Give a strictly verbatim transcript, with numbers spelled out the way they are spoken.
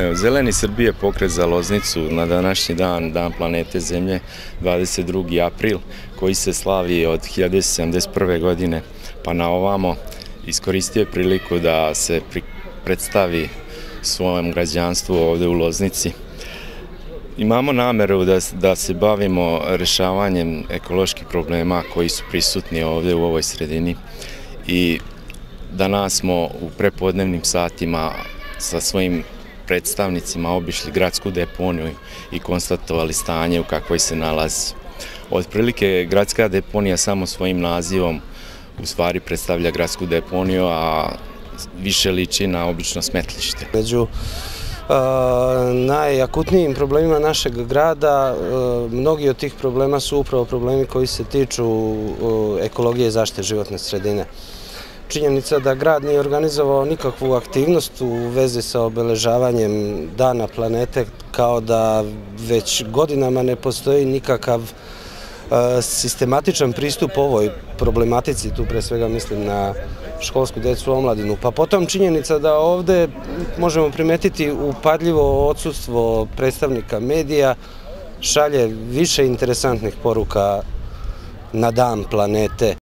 Zeleni Srbije pokret za Loznicu na današnji dan, Dan planete Zemlje, dvadeset drugi april, koji se slavi od hiljadu devetsto sedamdeset prve. godine pa na ovamo, iskoristio je priliku da se predstavi svojem građanstvu ovde u Loznici. Imamo nameru da, da se bavimo rešavanjem ekoloških problema koji su prisutni ovde u ovoj sredini i danas smo u prepodnevnim satima sa svojim predstavnicima obišli gradsku deponiju i konstatovali stanje u kakvoj se nalazi. Otprilike, gradska deponija samo svojim nazivom u stvari predstavlja gradsku deponiju, a više liči na obično smetlište. Među najakutnijim problemima našeg grada, mnogi od tih problema su upravo problemi koji se tiču ekologije i zaštite životne sredine. Činjenica da grad nije organizovao nikakvu aktivnost u vezi sa obeležavanjem Dana planete, kao da već godinama ne postoji nikakav sistematičan pristup ovoj problematici, tu pre svega mislim na školsku decu, omladinu. Pa potom činjenica da ovde možemo primetiti upadljivo odsustvo predstavnika medija, šalje više interesantnih poruka na Dan planete.